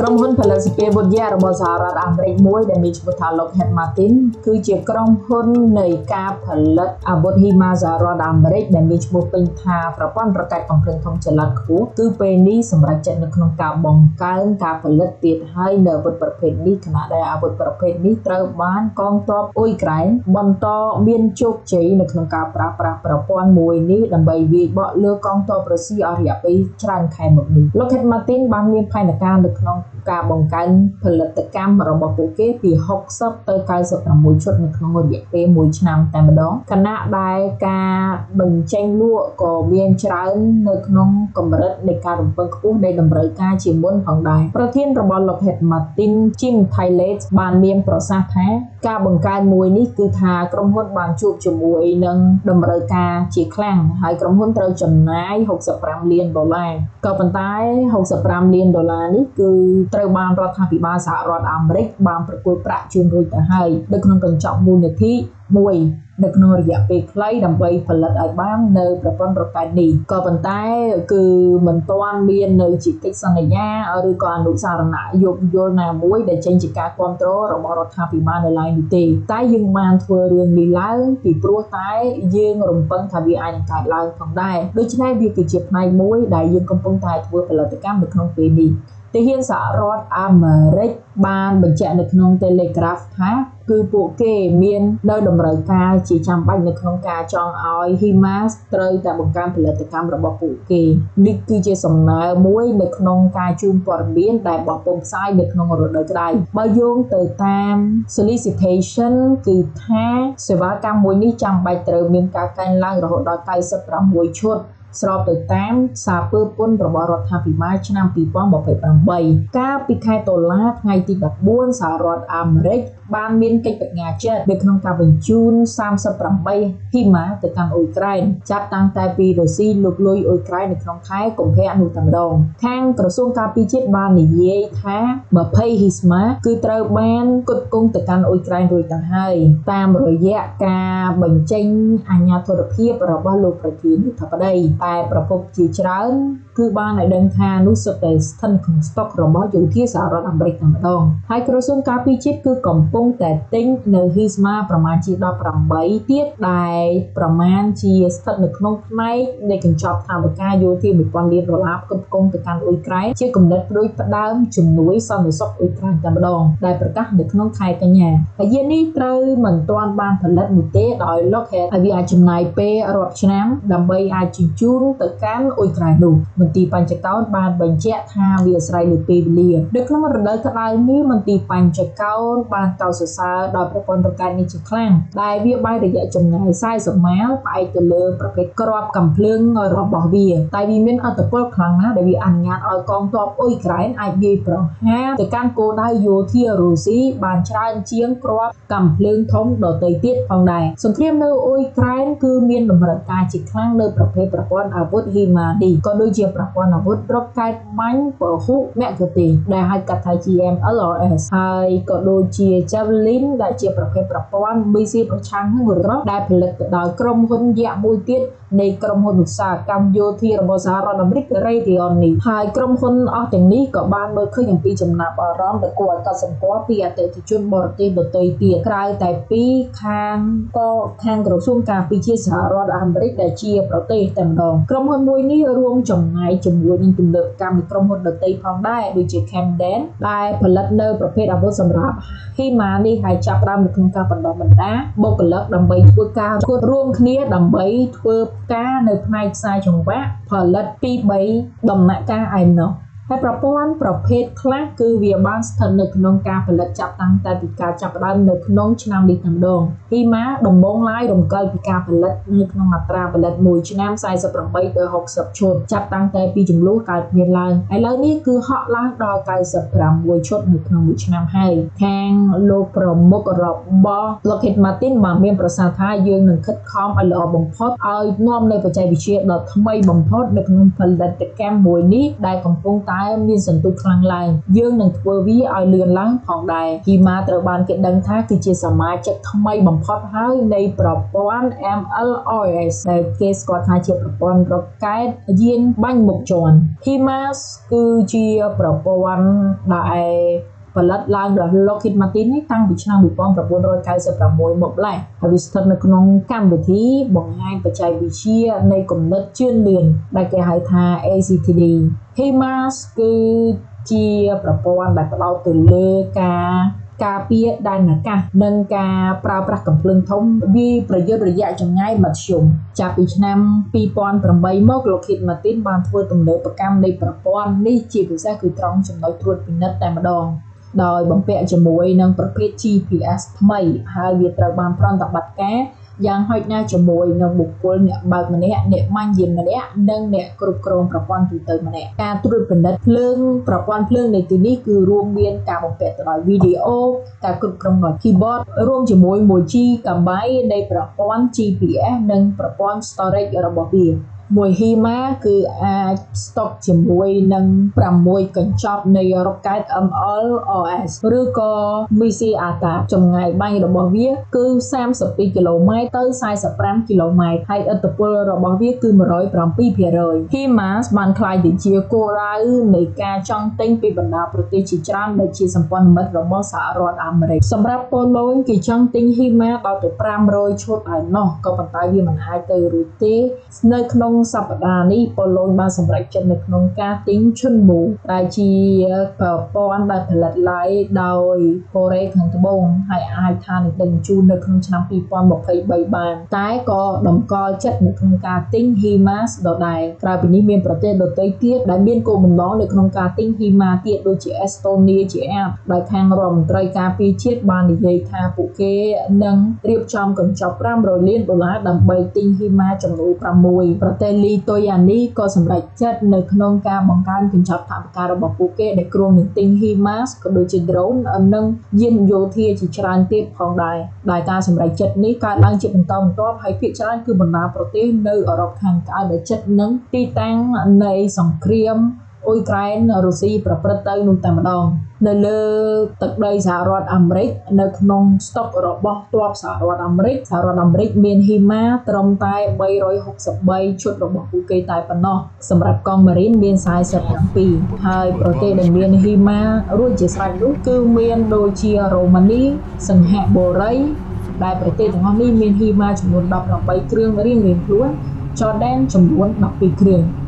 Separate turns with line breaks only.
ក្រុមហ៊ុនផលិតស្ពាយវុធយ៉ារបស់សហរដ្ឋអាមេរិកមួយដែលមានឈ្មោះថា Lockheed Martin គឺជាក្រុមហ៊ុននៃការផលិតអាវុធហ៊ីម៉ាសហរដ្ឋអាមេរិកដែលមានឈ្មោះពេញថាប្រព័ន្ធរ៉ុកែតកំភ្លើងធំចល័តខ្ពស់គឺពេលនេះសម្រាប់ចិត្តនៅក្នុងការបង្កើនការផលិតទៀតហើយនៅអាវុធប្រភេទនេះខណៈដែលអាវុធប្រភេទនេះត្រូវបានកងទ័ពអ៊ុយក្រែនបន្តមានជោគជ័យនៅក្នុងការប្រើប្រាស់ប្រព័ន្ធមួយនេះដើម្បីវាយបកលើកងទ័ពរុស្ស៊ីអស់រយៈពេលច្រើនខែមកនេះ Lockheed Martin បានមានផែនការនៅក្នុងការបង្កើនផលិតកម្មរបស់ពួកគេពី60ទៅ96ឈុតនៅក្នុងរយៈពេល1ឆ្នាំតែម្ដងខណៈដែលការបញ្ចេញលក់ក៏មានច្រើននៅក្នុងកម្រិតនៃការរំពឹងខ្ពស់នៃតម្រូវការជាមុនផងដែរប្រធានរបស់ Lockheed Martin Jim Taiclet បានមានប្រសាសន៍ថាការបង្កើនមួយនេះគឺថាក្រុមហ៊ុនបានជួបជាមួយនឹងតម្រូវការជាខ្លាំងហើយក្រុមហ៊ុនត្រូវចំណាយ$65 លានក៏ប៉ុន្តែ$65 លាននេះគឺត្រូវបានរដ្ឋាភិបាលសហរដ្ឋអាមេរិកបានប្រគល់ប្រាក់ជូនរួចទៅហើយនៅក្នុងកញ្ចក់មូលនិធិមួយនៅក្នុងរយៈពេលខ្លីដើម្បីផលិតឲ្យបាននៅប្រព័ន្ធរ៉ុកែតនេះក៏ប៉ុន្តែគឺមិនទាន់មាននៅជាកិច្ចសន្យាឬក៏អនុសារណៈយោគយល់ណាមួយដែលចេញជាការគ្រប់គ្រងរបស់រដ្ឋាភិបាលនៅឡើយនោះទេតែយើងបានធ្វើរឿងនេះឡើងពីព្រោះតែយើងរំពឹងថាវាអាចនឹងកើតឡើងផងដែរដូច្នេះវាគឺជាផ្នែកមួយដែលយើងកំពុងតែធ្វើផលិតកម្មនៅក្នុងពេលនេះទាហានសហរដ្ឋអាមេរិកបានបញ្ជាក់នៅក្នុង Telegraph ថាគឺពួកគេមាននៅតម្រូវការជាចាំបាច់នៅក្នុងការចង់ឲ្យ HIMARS ត្រូវតែបង្កើនផលិតកម្មរបស់ពួកគេនេះគឺជាសំណើមួយនៅក្នុងការជូនព័ត៌មានដែលបោះពុម្ពផ្សាយនៅក្នុងរដូវក្តៅបើយោងទៅតាម solicitation គឺថាសេវាកម្មមួយនេះចាំបាច់ត្រូវមានការកើនឡើងរហូតដល់96ឈុតស្របទៅតាមសារពើពន្ធរបស់រដ្ឋាភិបាលឆ្នាំ2028កាលពីខែតុលាថ្ងៃទី14សហរដ្ឋអាមេរិកបានមានកិច្ចបញ្ញាចិត្តនៅក្នុងការបញ្ជូន38ហ៊ីម៉ាទៅកាន់អ៊ុយក្រែនចាប់តាំងតែពីរុស្ស៊ីលុកលុយអ៊ុយក្រែននៅក្នុងខែកុម្ភៈនោះតែម្ដងខាងក្រសួងការពារជាតិបាននិយាយថា20ហ៊ីម៉ាគឺត្រូវបានផ្គត់ផ្គង់ទៅកាន់អ៊ុយក្រែនរួចទៅហើយតាមរយៈការបញ្ចេញអាជ្ញាធរភាពរបស់លោកប្រធានាធិបតីតែប្រពន្ធជាច្រើនគឺបានឲ្យដឹងថានោះសុទ្ធតែស្ថិតក្នុងស្តុករបស់យោធាសហរដ្ឋអាមេរិកតែម្ដងហើយក្រសួងការពារជាតិគឺកំពុងតែទិញនៅហ៊ីស្មាប្រមាណជា18ទៀតដែលប្រមាណជាស្ថិតនៅក្នុងផ្នែកនៃកញ្ចប់ថវិកាយោធា$1000 លានផ្គត់ផ្គង់ទៅកាន់អ៊ុយក្រែនជាគំនិតដូចផ្ដើមជំនួយសន្តិសុខអ៊ុយក្រែនតែម្ដងដែលប្រកាសនៅក្នុងខែកញ្ញាហើយយាននេះត្រូវមិនទាន់បានផលិតនោះទេដោយ Lockheed ហើយវាអាចចំណាយពេលរាប់ឆ្នាំដើម្បីអាចជញ្ជូនទៅកាន់អ៊ុយក្រែននោះមន្ទីរបញ្ចកោណបានបញ្ជាក់ថាវាអាស្រ័យលើពេលវេលានៅក្នុងរដូវក្តៅនេះមន្ទីរបញ្ចកោណបានកោតសរសើរដល់ប្រព័ន្ធរ៉ុកែតនេះជាខ្លាំងដែលវាបានរយៈចម្ងាយ40ម៉ាយផ្អែកទៅលើប្រភេទគ្រាប់កាំភ្លើងរបស់វាតែវាមានឥទ្ធិពលខ្លាំងណាស់ដែលវាអនុញ្ញាតឲ្យកងទ័ពអ៊ុយក្រែនអាចវាយប្រហារទៅកាន់គោលដៅយោធារុស្ស៊ីបានច្រើនជាងគ្រាប់កាំភ្លើងធំដទៃទៀតផងដែរសង្គ្រាមនៅអ៊ុយក្រែនគឺមានតម្រូវការជាខ្លាំងនៅប្រភេទប្រព័ន្ធអាវុធហ៊ីម៉ានេះក៏ដូចជាប្រព័ន្ធអាវុធរ៉ុកែតបាញ់ពហុមគ្គុទ្ទេសក៍ដែលហៅកាត់ថា GMLRS ហើយក៏ដូចជា Javelin ដែលជាប្រភេទប្រព័ន្ធមីស៊ីលប្រឆាំងនឹងរ៉ុកដែលផលិតដោយក្រុមហ៊ុនយក្សមួយទៀតនៃក្រុមហ៊ុនឧស្សាហកម្មយោធារបស់សហរដ្ឋអាមេរិក Raytheon នេះហើយក្រុមហ៊ុនអស់ទាំងនេះក៏បានមើលឃើញអំពីចំណាប់អារម្មណ៍ដែលគួរឲ្យកត់សម្គាល់ពីអតិថិជនបរទេសដទៃទៀតក្រៅតែពីខាងក្រសួងការពារជាតិសហរដ្ឋអាមេរិកដែលជាប្រទេសតែម្ដងក្រុមហ៊ុនមួយនេះរួមចំណែកជាមួយនឹងទំនើបកម្មនៃក្រុមហ៊ុនដទៃផងដែរដូចជា Camden ដែលផលិតនៅប្រភេទអាវុធសម្រាប់ហ៊ីម៉ានេះហើយចាប់ផ្ដើមនៅក្នុងការបណ្ដុះបណ្ដាលបុគ្គលិកដើម្បីធ្វើការរួមគ្នាដើម្បីធ្វើការនៅផ្នែកខ្សែចង្វាក់ផលិតពី3ដំណាក់កាលឯណោះហើយប្រព័ន្ធប្រភេទខ្លះគឺវាបានស្ថិតនៅក្នុងការផលិតចាប់តាំងតែពីការចាប់ផ្ដើមនៅក្នុងឆ្នាំនេះតែម្ដងហ៊ីម៉ាដំបូងឡើយរំកិលពីការផលិតនៅក្នុងអត្រាផលិត1ឆ្នាំ48ទៅ60ឈុតចាប់តាំងតែពីចំនួនកើតមានឡើងឥឡូវនេះគឺហក់ឡើងដល់96ឈុតនៅក្នុងមួយឆ្នាំហើយខាងលោកប្រមុខរបស់ Lockheed Martin បានមានប្រសាសន៍ថាយើងនឹងខិតខំឲ្យល្អបំផុតឲ្យនាំនៅបច្ចេកវិទ្យាដ៏ថ្មីបំផុតនៅក្នុងផលិតកម្មមួយនេះដែលកំពុងតែតែមានសន្ទុះខ្លាំងឡើងយើងនឹងធ្វើវាឲ្យលឿនឡើងផងដែរហ៊ីម៉ាត្រូវបានគេដឹងថាគឺជាសមាជិកថ្មីបំផុតហើយនៃប្រព័ន្ធ MLRS ដែលគេស្គាល់ថាជាប្រព័ន្ធរ៉ុកែតយានបាញ់មុខជាន់ HIMARS គឺជាប្រព័ន្ធដែលផលិតឡើងដោយ Lockheed Martin នេះតាំងពីឆ្នាំ1996មកម្ល៉េះហើយវាស្ថិតនៅក្នុងកម្មវិធីបង្ហាញបច្ចេកវិទ្យានៃគំនិតជឿនលឿនដែលគេហៅថា ACTD HIMARS គឺជាប្រព័ន្ធដែលផ្ដោតទៅលើការពារដែនអាកាសនិងការប្រើប្រាស់កាំភ្លើងធំវាប្រយុទ្ធរយៈចម្ងាយមធ្យមចាប់ពីឆ្នាំ2008មក Lockheed Martin បានធ្វើទំនើបកម្មនៃប្រព័ន្ធនេះជាពិសេសគឺត្រង់ចំណុចត្រួតពិនិត្យតែម្ដងដោយបំពាក់ជាមួយនឹងប្រភេទ GPS ថ្មីហើយវាត្រូវបានប្រតិបត្តិការយ៉ាងហោចណាស់ជាមួយនឹងបុគ្គលអ្នកបើកម្នាក់អ្នកម៉ាញ់យានម្នាក់និងអ្នកគ្រប់គ្រងប្រព័ន្ធទូទៅម្នាក់ការត្រួតពិនិត្យភ្លើងប្រព័ន្ធភ្លើងនៃទីនេះគឺរួមមានការបំពាក់ទៅដោយវីដេអូការគ្រប់គ្រងដោយ keyboard រួមជាមួយ 1G នៃប្រព័ន្ធ GPS និងប្រព័ន្ធ storage របស់វាមួយហ៊ីម៉ាគឺអាចស្តុកជាមួយនឹង6កញ្ចប់នៃរ៉ុកែត MLRS ឬក៏មីស៊ីអាតាចម្ងាយបាញ់របស់វាគឺ32គីឡូម៉ែត្រទៅ45គីឡូម៉ែត្រហើយឥទ្ធិពលរបស់វាគឺ 107% HIMARS បានក្លាយទៅជាគោលដៅនៃការចង់ទិញពីបណ្ដាប្រទេសជាច្រើនដែលជាសម្ព័ន្ធមិត្តរបស់សហរដ្ឋអាមេរិកសម្រាប់ប៉ូឡូញគេចង់ទិញ HIMARS ដល់ទៅ500ឈុតឯណោះក៏ប៉ុន្តែវាមិនអាចទៅរួចទេនៅក្នុងសប្តាហ៍នេះប៉ូឡូញបានសម្រេចចិត្តនៅក្នុងការទិញឈុនមូដែលជាប្រព័ន្ធដែលផលិតឡើងដោយកូរ៉េខាងត្បូងហើយអាចថានឹងបញ្ជូននៅក្នុងឆ្នាំ2023បានតែក៏តម្កល់ចិត្តនៅក្នុងការទិញ HIMARS ដដែលក្រៅពីនេះមានប្រទេសដទៃទៀតដែលមានគោលបំណងនៅក្នុងការទិញ HIMARS ទៀតដូចជាអេស្តូនីជាអាប់ដែលខាងរដ្ឋមន្ត្រីការពារជាតិបាននិយាយថាពួកគេនឹងរៀបចំកញ្ចប់$500 លានដើម្បីទិញ HIMARS ចំនួន6ប្រទេសលីតុយអានីក៏សម្រេចចិត្តនៅក្នុងការបង្កើនកញ្ចប់ថវិការបស់ពួកគេដែលគ្រោងនឹងទិញ HIMARS ក៏ដូចជា drone និងយានយោធាជាច្រើនទៀតផងដែរដែលការសម្រេចចិត្តនេះកើតឡើងជាបន្តបន្ទាប់ហើយភាគច្រើនគឺបណ្ដាប្រទេសនៅអឺរ៉ុបខាងកើតដែលចិត្តនឹងទីតាំងនៃសង្គ្រាមអ៊ុយក្រែនរុស្ស៊ីប្រព្រឹត្តទៅនោះតែម្ដងនៅលើទឹកដីសហរដ្ឋអាមេរិកនៅក្នុងស្តុករបស់ទ័ពសហរដ្ឋអាមេរិកមាន HIMARS ត្រឹមតែ363ឈុតរបស់ពួកគេតែប៉ុណ្ណោះសម្រាប់កងម៉ារីនមាន47ហើយប្រទេសដែលមាន HIMARS រួចជាស្រេចនោះគឺមានដូចជារ៉ូម៉ានីសិង្ហបុរីដែលប្រទេសទាំងអស់នេះមាន HIMARS ចំនួន18គ្រឿងរៀងៗខ្លួន Jordan ចំនួន12គ្រឿង